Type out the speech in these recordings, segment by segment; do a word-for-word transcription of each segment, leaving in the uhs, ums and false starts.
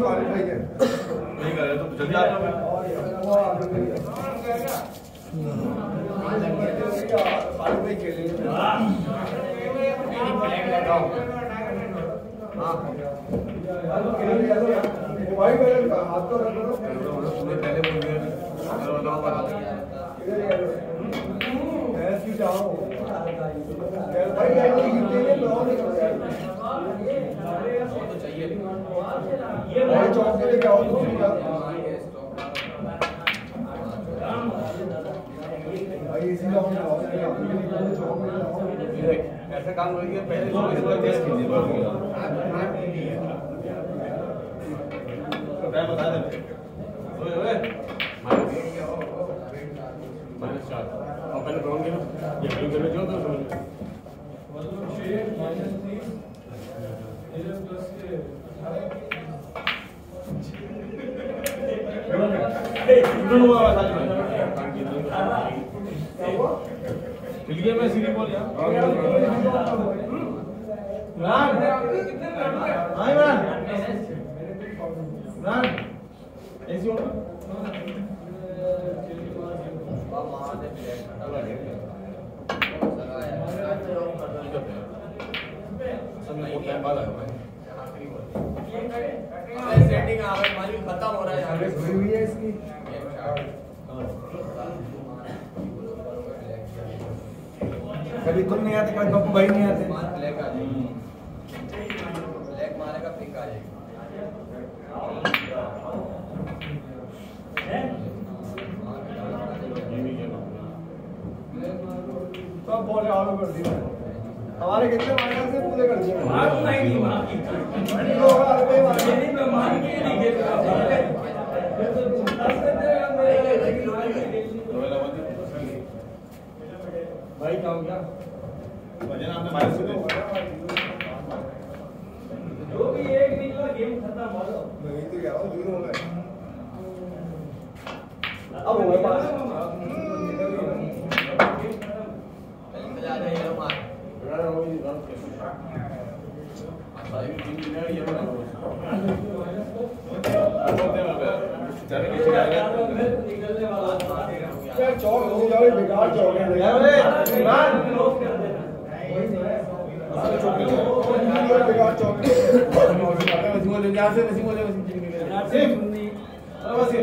नहीं कर रहे तो जल्दी आ जाओ। ऐसा काम करिए पहले टेस्ट कीजिए बता दें माइनस चार और पहले ब्राउन के ना ये ब्लू के में जो तो चलिए मैं सीधी बोल यार रान हाय रान रान ऐसी हो सेटिंग आ गई हमारी खत्म हो रहा है यार हुई है इसकी कभी तुम नहीं आते कभी पप्पू भाई नहीं आते ब्लैक आ जाएगी ब्लैक मारेगा पिंक आ जाएगी सब बॉल आउट कर दिया हमारे कितने मार्कर से पूरे कर दिए मार नहीं मार की लोग आ गए मार नहीं मैं मार के नहीं खेलता भाई क्या हो गया वजन आपने माइनस से जो भी एक निकला गेम खत्म हो गया मैं तो कह रहा हूं जीरो हो गए अब हो गया पास चला जाए ये मार रन हो गई रन के भाई टीम विनर ये बना बोलते हैं जाने के जाएगा निकलने वाला यार चौक हो जाओ बेकार चौक है यार रे रन बेकार चौक है वसीम ले यहां से वसीम ले वसीम सिर्फ और वसीम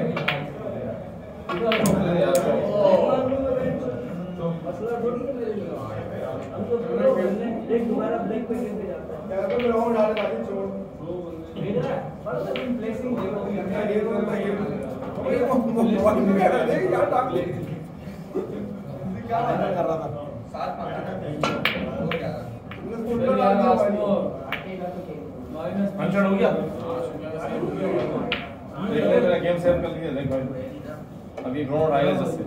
मसला थोड़ी है हम तो एक दोबारा ब्रेक पे खेलते जाते हैं यार तो राउंड डाले बाकी छोड़ भेज रहा है बस इन प्लेसिंग देखो क्या ये तो मैं ये ओए वो बॉल में यार डाक ले क्या कर रहा था सात पांच हो गया पंचर हो गया देख ले मेरा गेम सेव कर लिया देख भाई अभी ग्राउंड आएगा जस्ट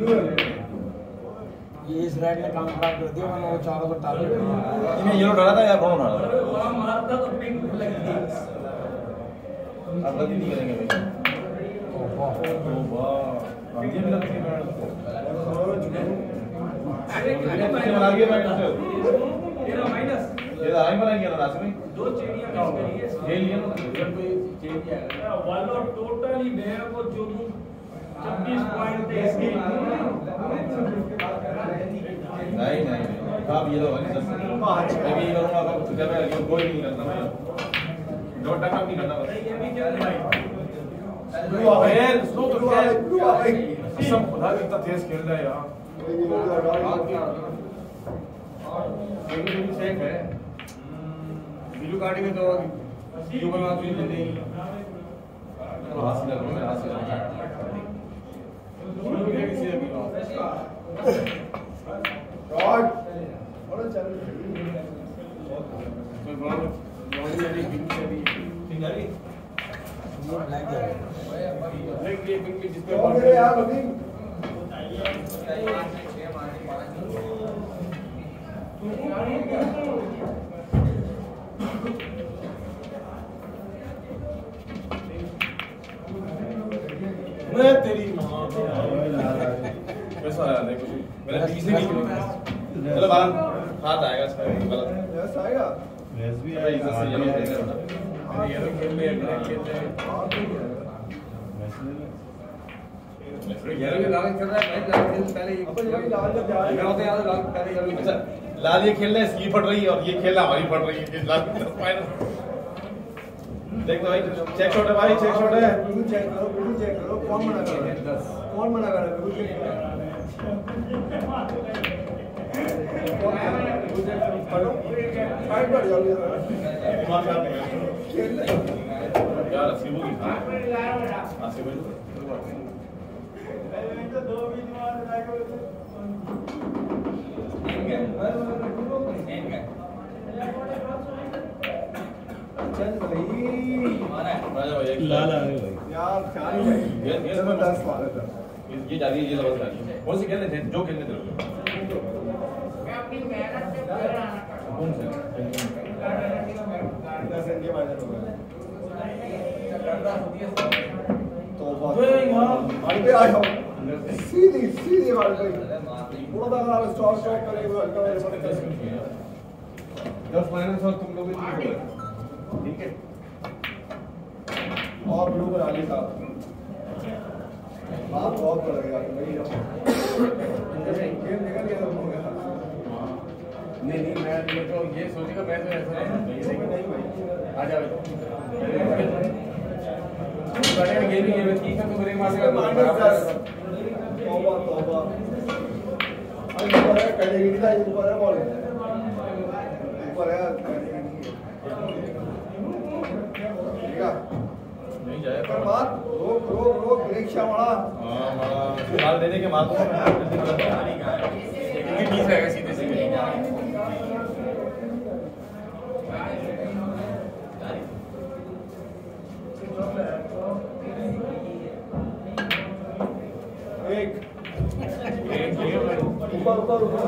ये इस रेड ने काम खराब कर दिया मैंने वो चारों को टारगेट इन्हें येलो डाला था या ब्राउन डाला था वहां मारता तो पिंक लगती अब गलती नहीं करेंगे भाई ओ वाह ओ वाह ये भी लगती है मैडम अरे बना के बैठ सकते हो तेरा माइनस ये आई बनाएंगे ना रात में दो चेड़ियां मिक्स करिए ये लिए ना जब कोई चेंज आएगा वालो टोटली भैया को जो छब्बीस पॉइंट थे इसके नहीं नहीं आप ये लो वाली दस मैं भी करूंगा अब जब मैं कोई नहीं करना भाई दो टका नहीं करना बस ये भी क्या भाई ब्लू आवेल स्लो तो ब्लू आवेल सब खुदा कितना तेज खेल रहा है यार ये भी सेफ है ब्लू काटेंगे तो यू बना तो ले लेंगे तो हासिल करो मैं हासिल किसी अभी रॉड और चल तो ब्राउन ब्राउन में भी पिंक से भी पिंक आ रही ब्लैक है ब्लैक ये पिंक में जिस पे और मेरे यार अभी मैं तेरी मां कैसा आया देखो मेरा पीछे नहीं चलो बाहर हाथ आएगा इसमें गलत यस आएगा यस भी आएगा इधर से येलो ये लोग खेल रहे हैं खेल रहे हैं ये लोग लाल खेल रहा है लाल खेल पहले अपन ये लाल जब जा रहे मैं होते याद लाल पहले ये लोग अच्छा लाल ये खेल रहा है इसकी फट रही है और ये खेल रहा हमारी फट रही है ये लाल फाइनल देख भाई चेक शॉट है भाई चेक शॉट है बिल्कुल चेक करो बिल्कुल चेक करो कौन मना कर रहा है कौन मना कर रहा है बिल्कुल चेक करो फाइट बढ़ जाओगे खेल ले यार सिबू की हां सिबू दो बीच मार लगाओ चल भाई राजा भाई लाल आ गए भाई यार चार ही भाई ये ये जबरदस्त स्वागत है ये जा रही है ये लगा जा रही है कौन से खेलने थे जो खेलने थे कौन से दस रन के फाइनल हो गए तौबा भाई पे आ जाओ सीधी सीधी बाल पे पूरा दाना स्टॉप स्टॉप करेगा हल्का मेरे साथ दस माइनस और तुम लोग भी ठीक हो ठीक है और ब्लू बना ली साहब बात बहुत पड़ेगा भाई गेम निकल गया तो हो गया नहीं नहीं मैं ये तो ये सोचेगा मैं तो ऐसा नहीं नहीं भाई आ जा भाई बड़े गेम ही है ठीक है तो ब्रेक मार देगा माइनस दस तौबा तौबा अरे ऊपर है कैटेगरी का ऊपर है बॉल ऊपर है ठीक है नहीं जाए पर बात रोक रोक रोक ब्रेक शामड़ा हां मारा मार देने के मार को ये बीच रहेगा सीधे सीधे एक ऊपर ऊपर ऊपर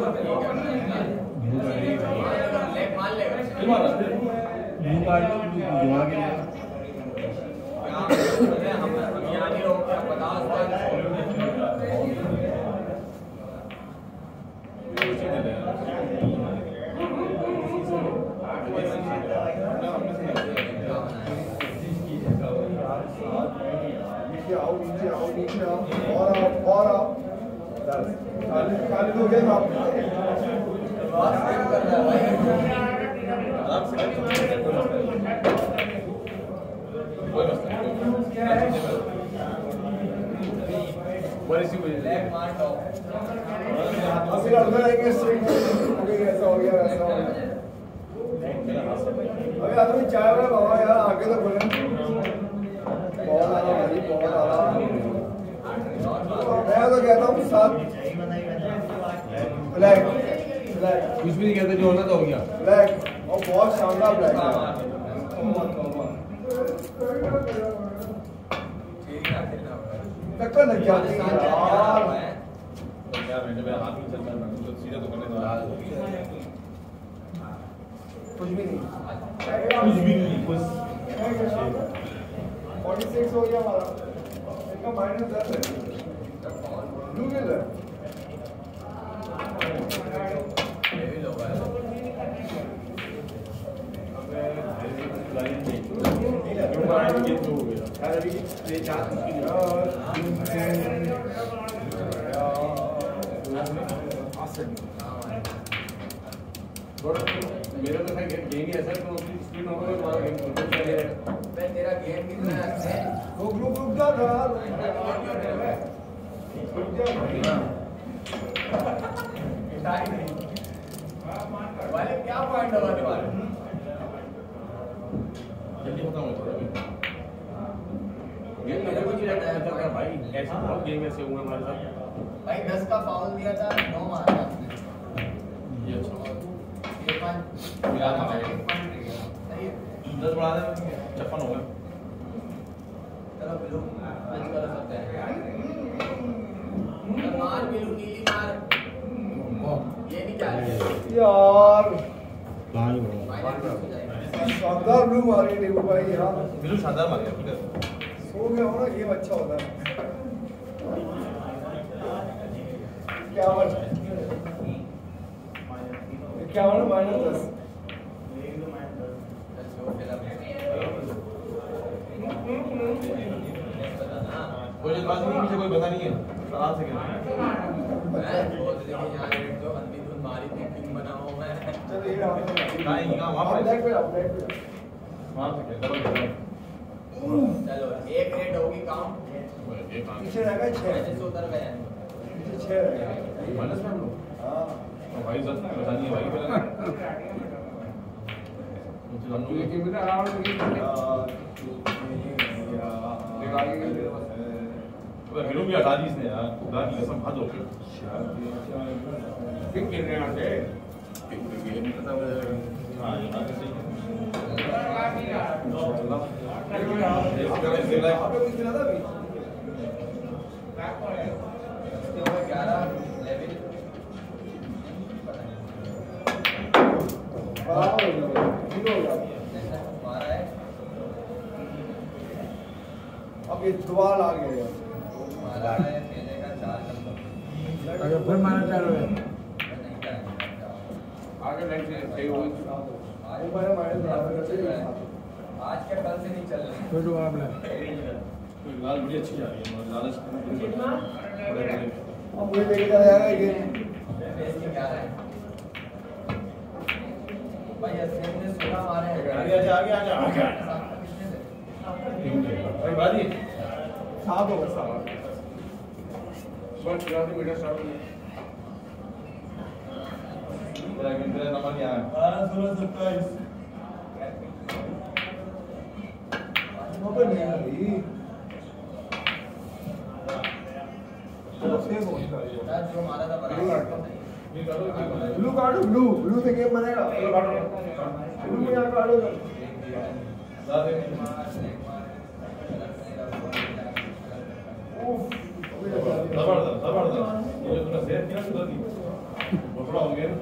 ब्लू कार्ड घुमा के नीचे आओ नीचे आओ नीचे आओ और आओ और आओ खाली खाली हो गए आप आराम से कोई मसला नहीं बड़ी सी कोई ऐसे लड़ते रहेंगे स्ट्रिंग ऐसा हो गया ऐसा हो गया अबे आदमी चाय वाला बाबा यार आगे तो बोले बहुत आला भाई बहुत आला मैं तो कहता हूँ सात ब्लैक ब्लैक कुछ भी नहीं कहते जो होना तो हो गया ब्लैक और बहुत शानदार ब्लैक है टक्कर लग जाती है यार यार मैंने मेरा हाथ नहीं चलता मैं तो सीधा तो करने दो कुछ भी नहीं कुछ भी नहीं बस छियालीस हो गया हमारा इनका माइनस दस है ब्लू मिल है मेरा तो है गेम ही ऐसा है तो उसकी स्पीड होगा तो हमारा गेम बिल्कुल चले रहेगा तेरा गेम कितना है वो ग्रुप रुक जा था वाले क्या पॉइंट होगा तुम्हारे जल्दी खत्म हो जाएगा गेम मेरे को नहीं लगता है चल रहा भाई ऐसे बहुत गेम ऐसे हुए हमारे साथ भाई दस का फाउल दिया था नौ मारा ये अच्छा ये पांच मिला था भाई सही है दस बढ़ा दे छप्पन हो गए चलो बिलू आज कर सकते हैं मार बिलू नीली मार ये नहीं जा रही यार लाल शानदार ब्लू मारी नहीं भाई यार बिल्कुल शानदार मार गया ठीक है सो गया हो ना गेम अच्छा होता है क्या बन क्या बना माइनस दस मुझे बात नहीं पीछे कोई पता नहीं है आराम से खेल मैं बहुत देखिए यहाँ रेड जो अंधेधुंध मारी थी किंग बना हूँ मैं चल ये आओ कहाँ है कहाँ वहाँ आप पर बैक पे आओ बैक पे वहाँ से खेल डबल खेल चलो एक रेड होगी काउंट एक काम पीछे रहेगा छह मैंने से उतर गया पीछे छह रहेगा माइनस में हम लोग हाँ भाई सर पता नहीं है भाई पहले मुझे हम लोग लेकिन बेटा आराम से खेल अबे हीरो भी हटा दी इसने यार खुदा की कसम हद हो गई किंग खेल रहे हैं आगे हाँ ये बात सही है आपने कुछ खेला था अभी ग्यारह लेवल बराबर हो गया जीरो हो गया मारा है अब ये दुबारा आ गया मारा है पहले का चार नंबर अगर फिर मारा चालू है नहीं क्या आगे लाइन से सही हो आज ऊपर है माइनस बराबर करते हैं आज के कल से नहीं चल रहा फिर तो आप ले लाल बड़ी अच्छी जा रही है लालच बड़े बड़े अब मुझे लेके चला जाएगा ये बेसिंग ग्यारह है भाई अस्सी ने सोलह मारे हैं आगे आजा आगे आजा आगे भाई बाजी साफ होगा साफ बस चौरासी मीटर शॉट तेरा तेरा नंबर क्या है बारह सोलह सत्ताईस वहाँ पर नहीं लगी तो सेव हो गया जो मारा था बराबर ये कर दो ब्लू कार्ड ब्लू ब्लू से गेम बनेगा ब्लू में यहाँ कार्ड होगा दादे जबरदस्त जबरदस्त ये तूने सेव किया सुधर दी बड़ा हो गया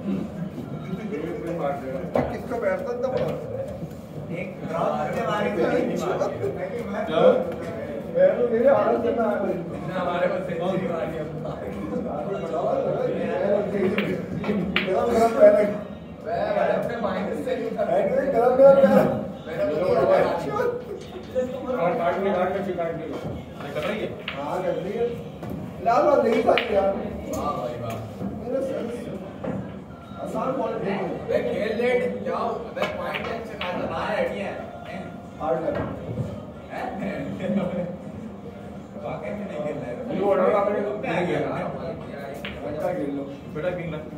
किसको बैठता था बड़ा एक ग्राउंड के मारे थे क्या मैं तो मेरे हालत से ना आया हमारे को सेंचुरी मारी गरम गरम पहले मैं अपने माइनस से नहीं था गरम गरम पहले मैंने बोला और काट में काट के फिर काट के ये कर रही है हाँ कर दिया लाल बात नहीं था यार वाह भाई वाह मेरे सेंस आसान बॉल नहीं मैं खेल लेट जाओ मैं पॉइंट अच्छे खासा मार रेडी है हार्ड लगा वाकई में नहीं खेल रहा है ब्लू ऑर्डर आपने नहीं किया अच्छा खेल लो बेटा किंग लग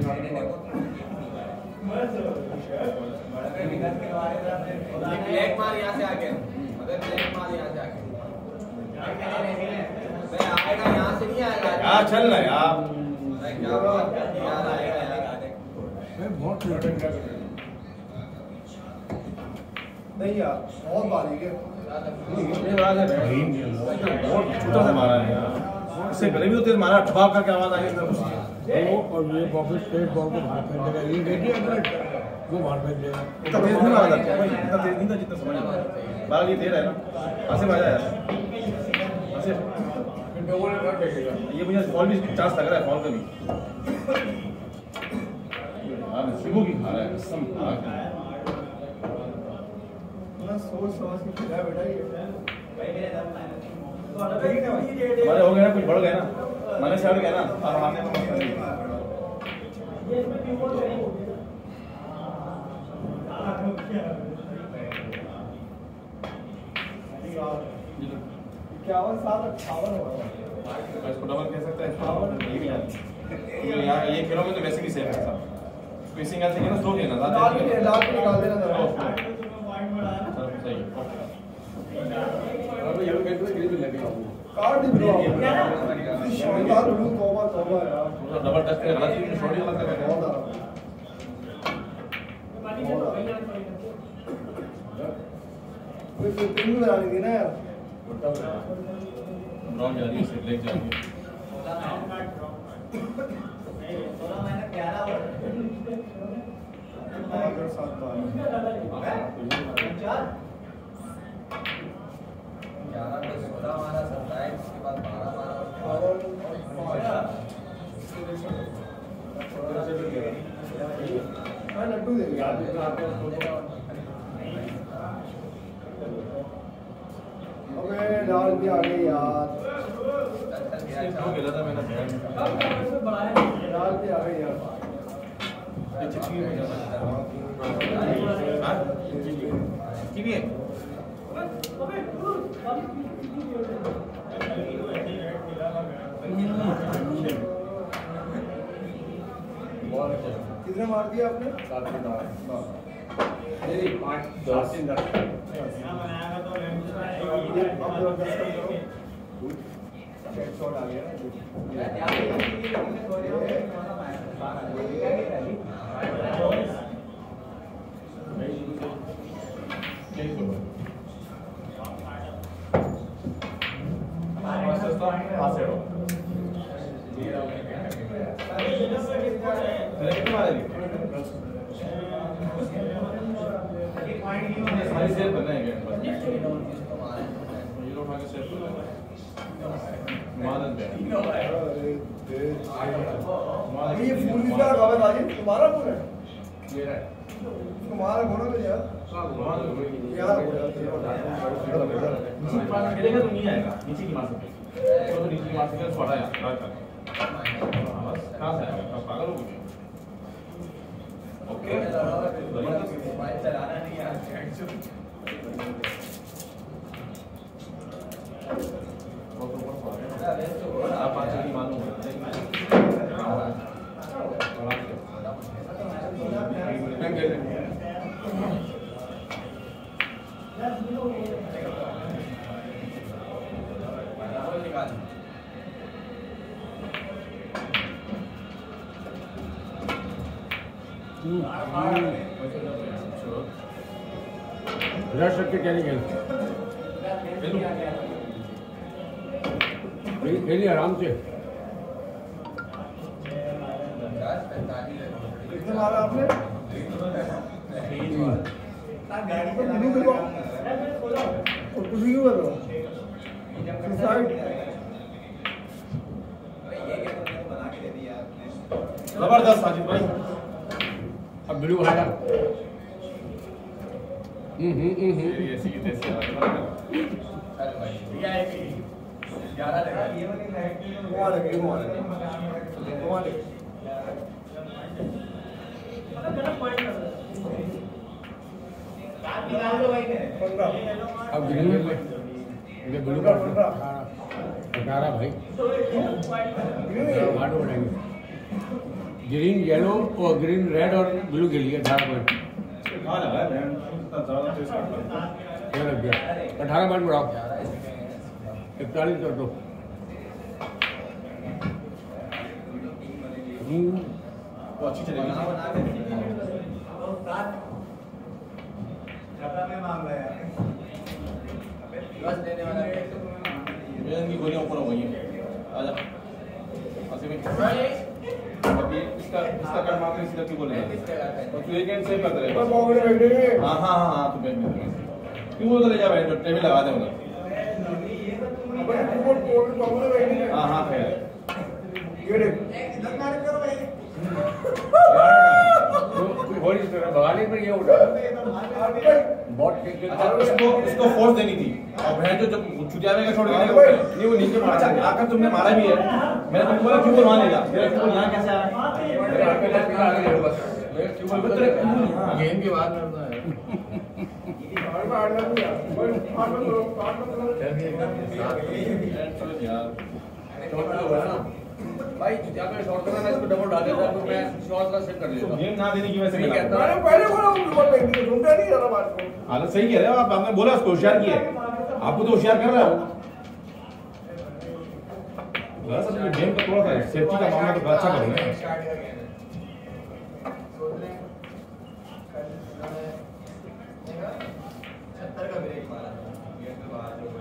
ब्लैक मार यहाँ से आगे अगर ब्लैक मार यहाँ से आगे मैं आएगा यहाँ से नहीं आएगा यार चल ना यार मैं क्या बात कर रही यार आएगा यार आगे मैं बहुत खेल नहीं यार बहुत बारीक है ये बात है बहुत छोटा सा मारा है यार इससे गले भी तो तेज मारा ठबाक करके आवाज आई इसमें कुछ वो और ये बॉक्स स्ट्रेट बॉल को बाहर फेंक देगा ये रेडी है वो बाहर फेंक देगा इतना तेज नहीं मारा था भाई इतना तेज नहीं था जितना समझ में बाल ये तेज है ना आसिफ आ जा यार आसिफ डबल कर देगा ये मुझे फॉल भी चांस लग रहा है फॉल का भी हाँ शिवो की खा रहा है कसम खा रहा है मैं सोच समझ के खेला बेटा ये हमारे हो गए ना कुछ बढ़ गए ना मैंने से हट गया ना अब हारने में मत करिए इक्यावन सात अट्ठावन होगा इसको डबल कह सकते हैं ये भी यार यार ये खेलों में तो वैसे भी सेफ है सब स्पेसिंग ऐसे ना स्लो खेलना था लाल भी लाल भी निकाल देना जरा सही अब ये लोग कहते हैं ग्रीन लगे कार्ड ही ब्लू शानदार ब्लू तौबा तौबा यार डबल टच पे गलती में शॉट ही गलत कर बहुत आ कोई फिफ्टीन में बना ली ना यार ब्राउन जा रही है लेग जा रही है अगर सात बार ग्यारह पे सोलह मारा सत्ताईस के बाद बारह मारा हाँ लड्डू दे दिया अबे डाल भी आ गई यार दो खेला था मैंने डाल के आ गई यार ये चिट्ठी में जाता हां की भी है कितने मार दिया आपने सात दिन मेरी पाँच दस दिन तक अब दस कम करो शॉट आ गया ये फूल किसका रखा है बाजी तुम्हारा फूल है मेरा तुम्हारा घोड़ा तो यार यार खेलेगा तो नहीं आएगा नीचे की मार सकते तो नीचे की मार सकते छोड़ा यार बस कहां से आएगा पागल हो गए ओके मोबाइल चलाना नहीं आता आप आज की मालूम है रश रख के क्या नहीं खेल खेलिए आराम से कितने मारा आपने बिल्कुल बिल्कुल कुछ क्यों कर रहे हो साइड जबरदस्त साजिद भाई अब ब्लू खाया हम्म हम्म हम्म ये ऐसी तैसी ग्यारह लगा घुमा लगे घुमा लगे घुमा लगे अब ग्रीन में ये ब्लू का अठारह भाई आठ बनाएंगे ग्रीन येलो और ग्रीन रेड और ब्लू के लिए अठारह पॉइंट कहां लगा है बैंड इतना ज्यादा तेज क्या लग गया अठारह पॉइंट बढ़ाओ इकतालीस कर दो वो अच्छी चलेगी बस देने वाला है मैं इनकी गोलियां ऊपर हो गई हैं आजा ऐसे में अब ये इसका इसका कर मार के सीधा क्यों बोलेगा और तू एक एंड सेव कर दे मैं पॉकेट में बैठे हैं हां हां हां तू बैठ दे क्यों बोल ले जा बैठ टेबल लगा दे उधर अपन कीबोर्ड कोड पॉकेट में बैठे हैं हां हां खैर ये देख कोई भगाने पर ये उठा बहुत अच्छा इसको इसको फोर्स देनी थी और बहन जो जब छुटिया में का छोड़ के नहीं वो नीचे मारा अच्छा आकर तुमने मारा भी है मैंने तुमको बोला क्यों वहां ले जा मेरा क्यों यहां कैसे आया गेम के बाद करना है भाई जब मैं शॉट करना इसको डबल डाल देता तो मैं शॉट का सेट कर लेता गेम ना देने की वजह से नहीं कहता। मैंने पहले बोला ऊपर बैठ के सुनता नहीं जरा बात को हालत सही कह रहे हो आप आपने बोला उसको होशियार किया है आपको तो होशियार कर रहा हो बस अपने गेम का थोड़ा सा सेफ्टी का मामला तो अच्छा करोगे छत्तर का ब्रेक मारा गेट के बाहर जो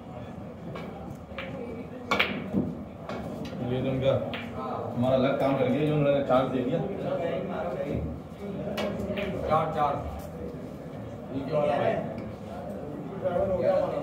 ये जो उनका हमारा अलग काम कर दिया जो उन्होंने चांस दे दिया चार चार ड्राइवर हो गया हमारा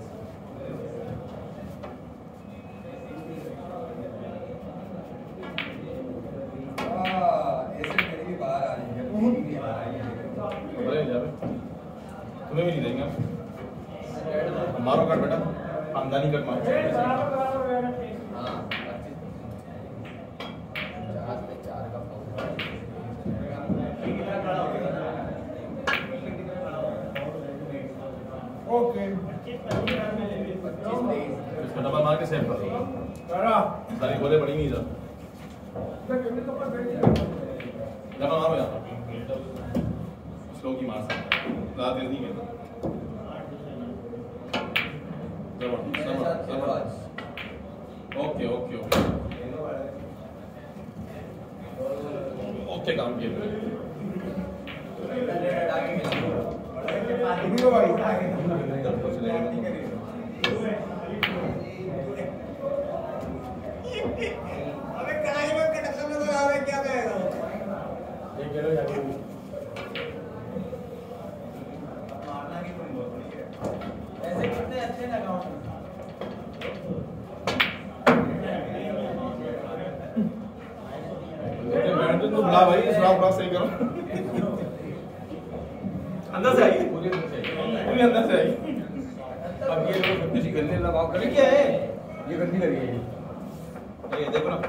ऐसे मेरे भी बाहर आ रही है बोले जावे तुम्हें भी नहीं देंगे मारो कट बेटा आमदनी कट मारो हाँ पच्चीस चार पे चार का फाउल ओके पच्चीस तेईस इसका डबल मार के सेव करो करा सारी गोले पड़ी नहीं इधर डबल मारो यहाँ स्लो की मार सकता ज़्यादा तेज नहीं है ओके ओके ओके ओके काम किया ऐसे कितने अच्छे लगाओ बैडमिंटन को बुला भाई सुराग बुला सही करो अंदर से आइए पूरी अंदर से आइए अब ये लोग किसी गंदे दबाव ये करें क्या है ये गंदी लगी है ये देखो ना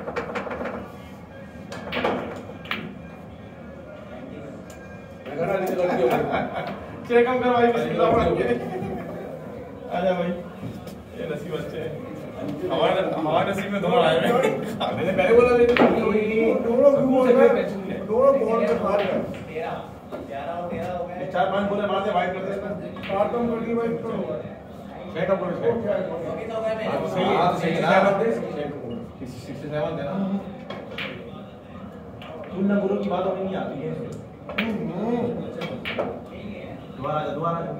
मैं कहा नहीं गलती हो गई चेक हम करवाइए बिस्मिल्लाह आजा भाई ये नसीब अच्छे हैं हमारे हमारे नसीब में दोनों आए हैं मैंने पहले बोला नहीं तो दोनों बॉल में दोनों बॉल में मार गए तेरह ग्यारह और तेरह हो गए चार पांच बोले मारते वाइट करते इसमें कार्टून कर दिया भाई तो सेट अप करो सेट चौकी तो हो गए हाँ, तो मेरे सही है हाँ, सही सही है है। सेट सिक्सटी सेवन देना तुमने गुरु की बात होनी नहीं आती है दोबारा आजा दोबारा आजा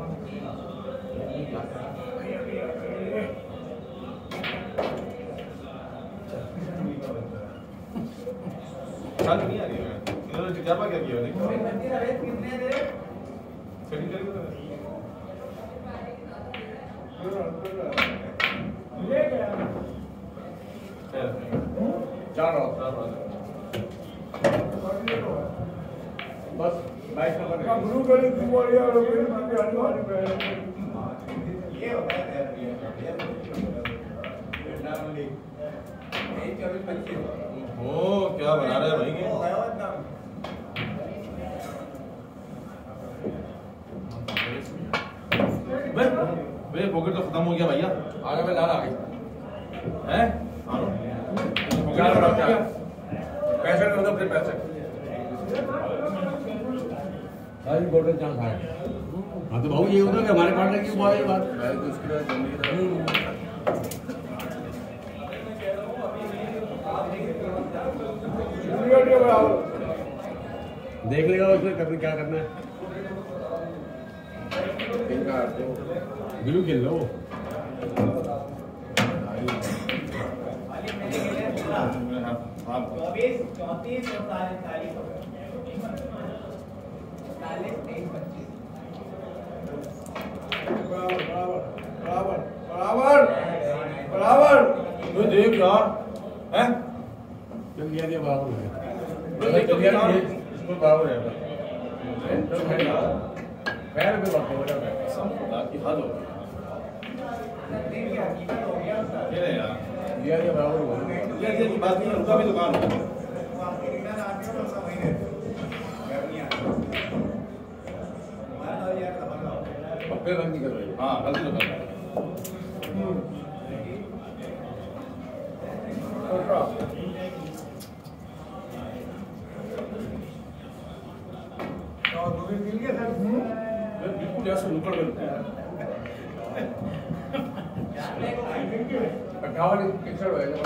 चाल नहीं आ रही है इन्होंने जिज्ञासा क्या किया देखो कितने दे सेटिंग करी तो ये क्या चार और बस बाईस नंबर का ब्लू कलर की बॉल यार वो भी आने वाली है ये होता है चौबीस पच्चीस ओ क्या बना रहा है भाई ये बे बे पॉकेट तो खत्म हो गया भैया आगे में लाल आ गई हैं चार और चार पैंसठ में मतलब पैंसठ सारी गोल्डन चांस आए हाँ तो भाऊ ये होता कि हमारे पार्टनर की बात है बात देख लेगा उसमें कभी क्या करना है ब्लू खेल लो चौबीस चौंतीस और चालीस चालीस तेईस पच्चीस बराबर बराबर बराबर बराबर तो देख यार हैं जब दिया दिया बाबू इसको बराबर है पैर पे बात हो रहा है खुदा की हद हो गई ये रे यार दिया दिया बाबू हो ये ये की बात नहीं है रुका भी दुकान हो पक्के रंग निकल रहे हैं हाँ गलती दुकान बिल्कुल ऐसे निकल गए अट्ठावन इकसठ होएगा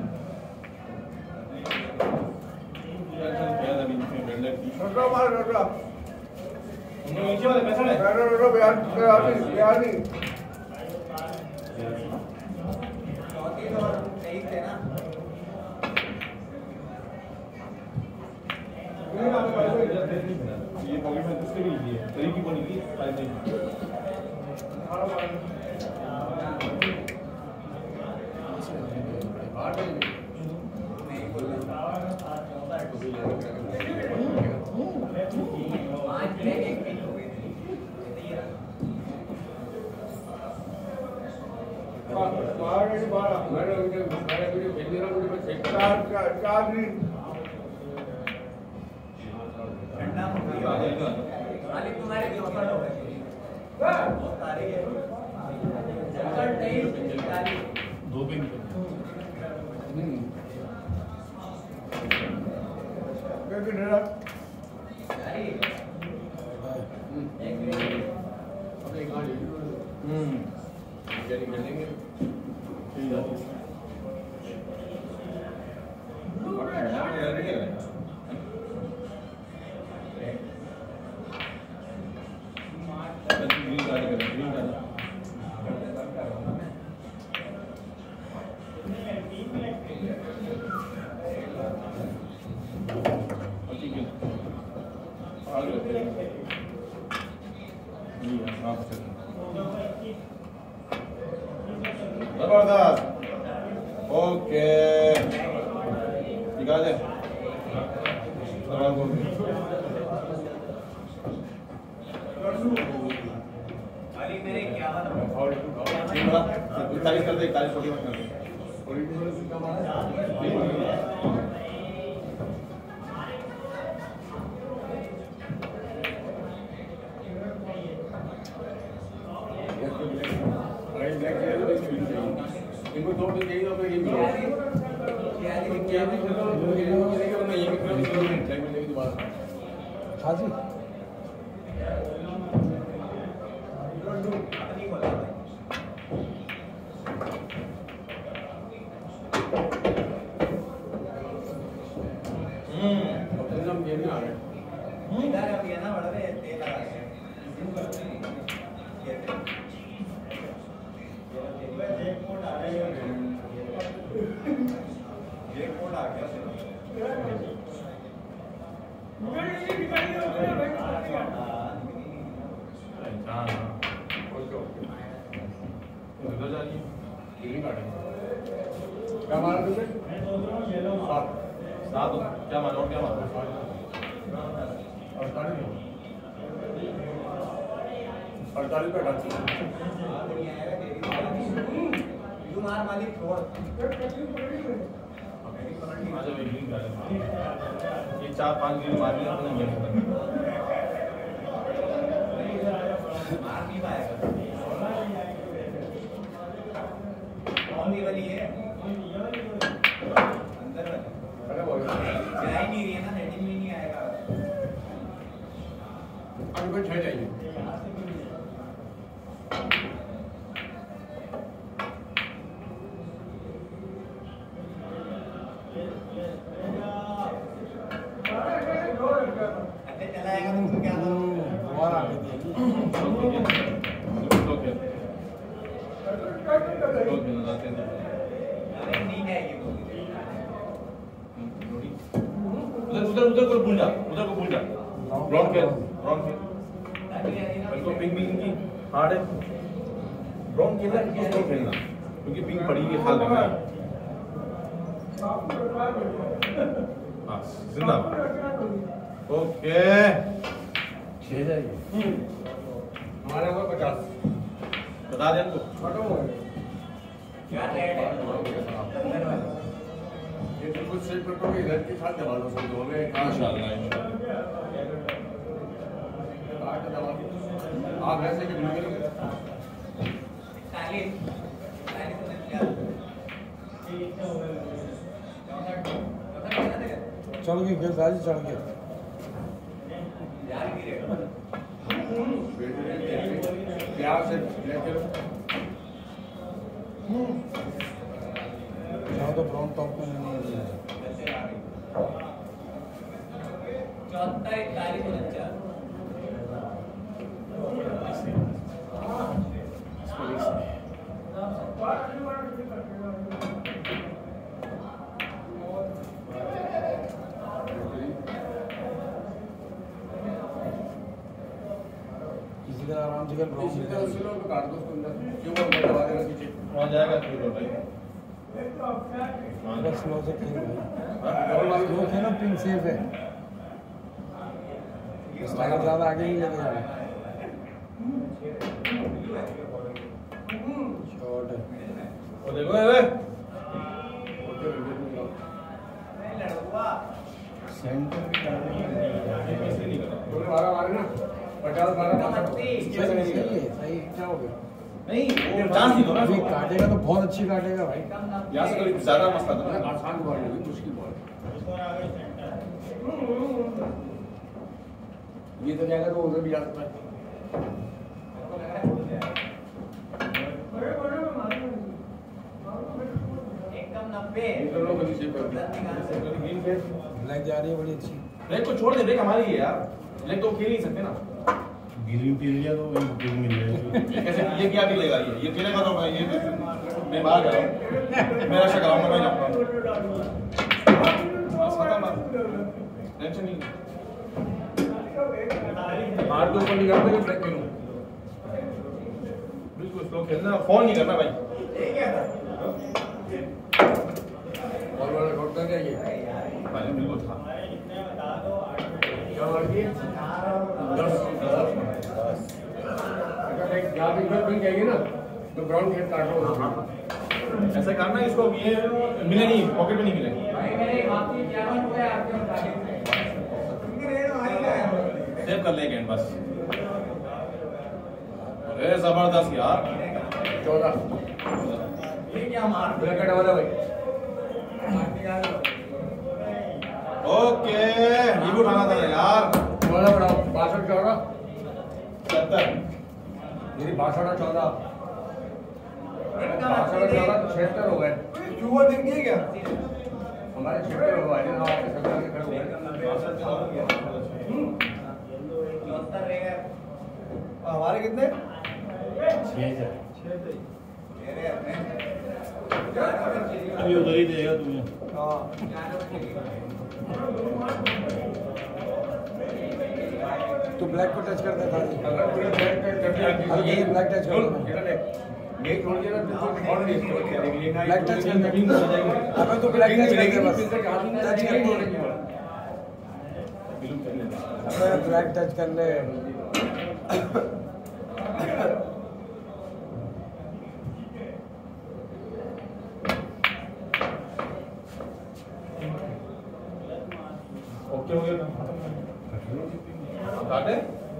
रटो मार रटो नीचे वाले पैसा है रटो रटो बिहार बिहार नहीं बिहार नहीं चौंतीस और तेईस थे ना ये पॉकेट में दूसरे भी लिए तरीकी को निकली सारी नहीं पाँच ब्रेक एक पिन हो गई थी बाहर नहीं बाहर मैंने मुझे मैंने मुझे भेज दिया मुझे बस एक चार चार चार ग्रीन मालिक तुम्हारे लिए ऑफर हो गए तारीख है ऑफर नहीं तारीख दो दिन क्योंकि डेरा तारीख एक अपने गाड़ी हम्म जारी कर देंगे ठीक है ग्रीन गाड़ी कर ग्रीन गाड़ी ठीक है आगे ये आप से जबरदस्त ओके निकाल दे सवाल बोल मालिक मेरे इक्यावन और इकतालीस कर दे इकतालीस फोर्टी वन कर दे इनको दो दिन चाहिए तो ये मिलो क्या भी चलो ये मिलेगा ना ये भी मिलेगा टाइम मिलेगी दोबारा हाँ जी हम गेम में आ रहे इधर अब ये ना बड़ा रे तेल लगा के एक कोड आ रहा है एक कोड आ गया उधर जाइए ग्रीन कार्ड क्या मारा तुमने सात सात क्या मारा और क्या मारा अड़तालीस अड़तालीस पे अड़तालीस तू मार मालिक छोड़ आजा भाई ग्रीन गाड़ी ये चार पांच ग्रीन मार लिया अपने गेम में मार नहीं पाएगा कौन सी वाली है अंदर वाली अरे बोल जा ही नहीं रही है ना हेडिंग में नहीं आएगा अभी कोई छह चाहिए अरे चला आएगा तो उसको क्या करोगे दोबारा आगे दिया ओके ओके लगाते हैं अरे नहीं जाएगी वो उधर उधर उधर को भूल जा उधर को भूल जा रॉन्ग खेल रॉन्ग खेल बिल्कुल पिंग पिंग की हार्ड है रॉन्ग खेलना इसको खेलना क्योंकि पिंग पड़ी है हाल में हाँ जिंदाबाद ओके छह जाएगी हमारे ऊपर पचास बता दें हमको खत्म हो गए क्या रेड है अंदर वाली ये तो कुछ सेट करते हो इधर के साथ दबा दो सब दो में इंशाल्लाह काट दबा दो आप ऐसे कि बिल्कुल काली काली तो नहीं क्या चल गई फिर सारी चढ़ गया यार गिरेगा प्यार से लेकर यहाँ तो ब्राउन टॉप में नहीं है चौथा एक काली को अच्छा किसी तरह आराम से कर ब्राउन इसी तरह उसी लोग काट दो उसको अंदर क्यों वो अंदर दबा देना पीछे वहाँ जाएगा क्यों भाई अगर स्लो से खेल भाई डबल मार स्लो खेलो पिन सेफ है स्ट्राइकर ज्यादा आगे नहीं लेके जाना शॉट है देखो ए सेंटर भी करना ऐसे नहीं करना तूने मारा मारे ना पचास मारा सही है सही क्या हो गया नहीं वो चांस नहीं दो ना अभी काटेगा तो बहुत अच्छी काटेगा भाई यहाँ से कभी ज्यादा मसला था ना आसान बॉल नहीं मुश्किल बॉल ये तो जाएगा तो उधर भी जा सकता है एकदम नब्बे इधर लोग कभी से ब्लैक जा रही है बड़ी अच्छी ब्लैक को छोड़ दे ब्लैक हमारी है यार ब्लैक तो खेल नहीं सकते ना गिरी पी लिया तो वही गिर मिल जाएगी कैसे ये क्या खेलेगा ये ये खेलेगा तो मैं ये मैं बाहर जा रहा हूँ मेरा शक आऊंगा मैं जाऊंगा बस खत्म बात टेंशन नहीं हाथ के ऊपर निकाल के ब्रेक करूं बिल्कुल स्लो खेलना फोन नहीं करना भाई और वाला घोटता क्या ये पहले बिल्कुल था क्या मार दिए दस अगर एक ग्यारह मिनट बन जाएगी ना तो ग्राउंड खेल काट लो ऐसे करना इसको ये मिले नहीं पॉकेट में नहीं मिले भाई मेरे हाथी ग्यारह हो गया आपके सेव कर ले गेंद बस अरे जबरदस्त यार चौदह ये क्या मार ब्लैक कार्ड वाला भाई ओके ये भी उठाना था यार चौदह बढ़ाओ बासठ चौदह सत्तर मेरी बासठ और चौदह बासठ और चौदह छिहत्तर हो गए क्यूआर दिन की क्या हमारे छिहत्तर हो गए ना आपके सत्तर के खड़े हो गए चौहत्तर रह गए हमारे कितने अभी उधर ही देगा तुम्हें हाँ तो ब्लैक को टच करता था अगर पूरे ब्लैक टच कर दिया अभी ब्लैक टच कर देना। ये छोड़ दिया ना तो और नहीं छोड़ दिया ब्लैक टच कर दे अबे तो ब्लैक टच कर दे बस टच कर दे अबे ब्लैक टच कर ले ओके हो गया काटे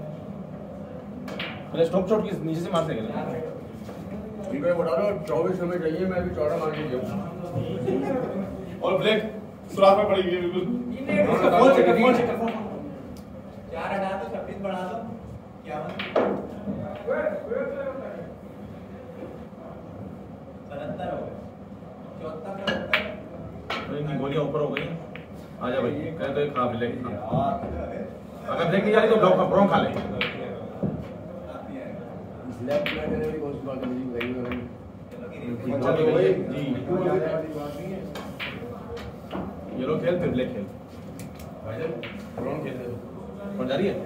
पहले स्टॉप शॉट की नीचे से मार देगा ठीक है बता दो चौबीस समय चाहिए मैं भी चौदह मार के दूँ और ब्लैक सुराख में पड़ी हुई है बिल्कुल फोन चेक कर फोन चेक कर फोन चार हटा दो छब्बीस बढ़ा दो क्या सत्तर हो गए चौहत्तर नहीं गोलियां ऊपर हो गई आजा भाई कहते तो खा ब्लैक अगर ब्लैक नहीं जा रही तो ब्लॉक ब्रोंग खा ले लेफ्ट में मैंने भी कोशिश बात नहीं गई और जी येलो खेल फिर ब्लैक खेल भाईजान ब्राउन खेल दे दो कौन जा रही है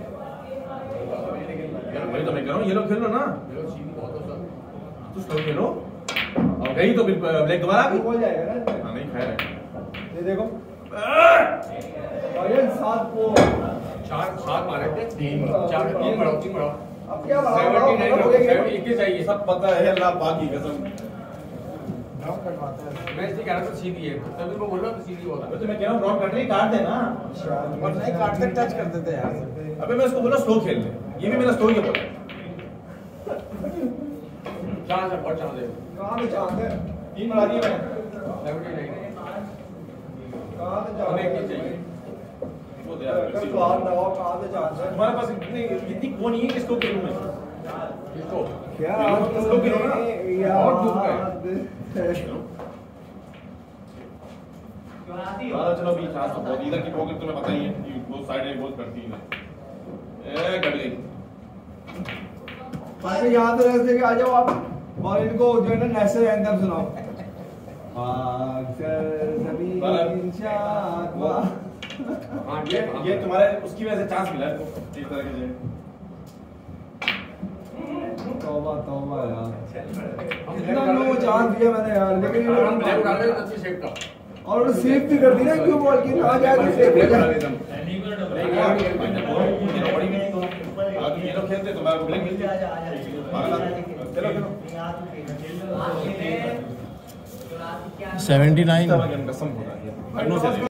यार वही तो मैं कह रहा हूँ येलो खेल लो ना मेरा सीन बहुत होता तो स्लो खेलो और गई तो फिर ब्लैक दोबारा आ गई हो जाएगा ना हाँ नहीं खा रहे ये देखो भाईजान सात को चार सात मारे थे तीन चार तीन बढ़ाओ तीन बढ़ाओ अब क्या बढ़ाओ सेवेंटी नाइन हो गए सेवेंटी इक्कीस चाहिए सब पता है अल्लाह पाक की कसम ड्रॉप कटवाता है मैं इसलिए कह रहा था सीधी है तभी मैं बोल रहा था सीधी होता अबे तो मैं कह रहा हूँ ब्राउन कट रही काट देना और नहीं काटते टच कर देते यार अबे मैं उसको बोला स्लो खेल ले ये भी मेरा स्लो ही है चांस है बहुत चांस है कहाँ पे चांद है तीन बढ़ा दिए मैंने सेवेंटी नाइन कहाँ पे चांद हमें है एक चाहिए वो दे यार अगर तो हाथ लगाओ कहाँ पे चांद है तुम्हारे पास इतनी इतनी वो नहीं है कि स्लो खेलूं मैं इसको क्या इसको गिरो ना। और दूर का है। चौरासी हो हाँ चलो अभी चांस तो बहुत इधर की पॉकेट तुम्हें पता ही है कि वो साइड है बहुत करती है ए कट गई बाकी यहाँ तो रह के आ जाओ आप और इनको जो है ना नेशनल एंथम सुनाओ अक्सर ज़मीन शाद हाँ ये ये तुम्हारे उसकी वजह से चांस मिला है इस तरह के तौबा तौबा यार इतना लोगों को चांस दिया मैंने यार लेकिन ये लोग ब्लैक डाल रहे अच्छी शेप का और उन्होंने सेफ भी कर दी ना क्यों बॉल की कहा जाए तो सेफ हो जाए ये लोग खेलते तो मैं ब्लैक मिलती चलो चलो सेवेंटी नाइन कसम होगा